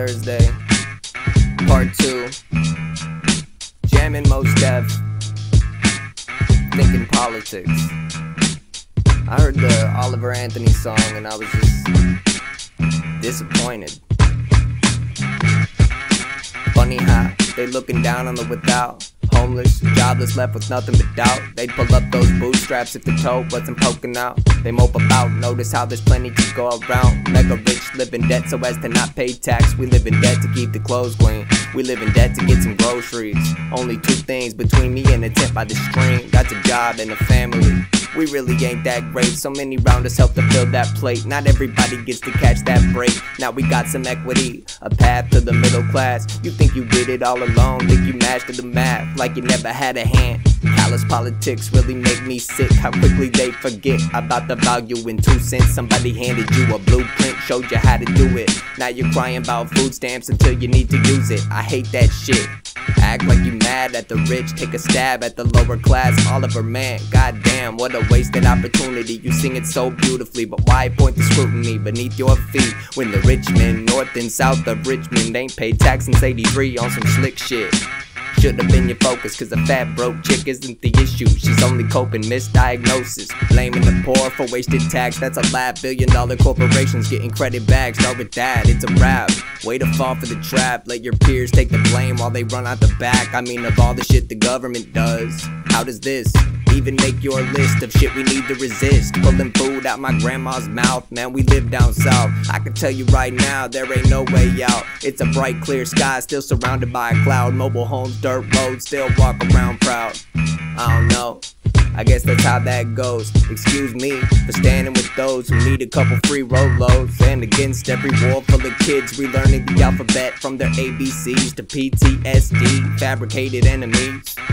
Thursday, part 2. Jamming most def, thinking politics. I heard the Oliver Anthony song and I was just disappointed. Funny how they looking down on the without. Homeless, jobless, left with nothing but doubt. They'd pull up those bootstraps if the toe wasn't poking out. They mope about, notice how there's plenty to go around. Mega rich, live in debt so as to not pay tax. We live in debt to keep the clothes clean. We live in debt to get some groceries. Only 2 things between me and a tent by the stream. That's a job and a family. We really ain't that great, so many round us help to fill that plate. Not everybody gets to catch that break. Now we got some equity, a path to the middle class. You think you did it all alone, think you mastered the math like you never had a hand. Callous politics really make me sick. How quickly they forget about the value in 2 cents. Somebody handed you a blueprint, showed you how to do it. Now you're crying about food stamps until you need to use it. I hate that shit. Act like you mad at the rich, take a stab at the lower class. Oliver, man, goddamn, what a wasted opportunity. You sing it so beautifully, but why point the scrutiny beneath your feet when the rich men north and south of Richmond ain't paid tax since '83 on some slick shit? Should've been your focus, cause a fat broke chick isn't the issue. She's only coping, misdiagnosis. Blaming the poor for wasted tax, that's a laugh. $billion corporations getting credit back. Start with that, it's a wrap. Way to fall for the trap, let your peers take the blame while they run out the back. I mean, of all the shit the government does, how does this even make your list of shit we need to resist? Pulling food out my grandma's mouth, man, we live down south. I can tell you right now, there ain't no way out. It's a bright clear sky, still surrounded by a cloud. Mobile homes, dirt roads, still walk around proud. I don't know, I guess that's how that goes. Excuse me for standing with those who need a couple free Rolos, and against every wall full of kids relearning the alphabet from their ABCs to PTSD, fabricated enemies.